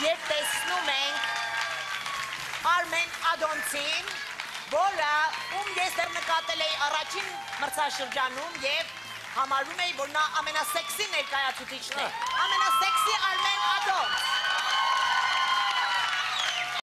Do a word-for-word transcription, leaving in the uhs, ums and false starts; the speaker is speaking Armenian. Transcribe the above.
Եվ տեսնում ենք Արմեն Ադոնցին, որը ում ես դեռ նկատել էի առաջին մրցաշրջանում և համարում էի, որ նա ամենասեքսի ներկայացուցիչն է։ Ամենասեքսի Արմեն Ադոնց։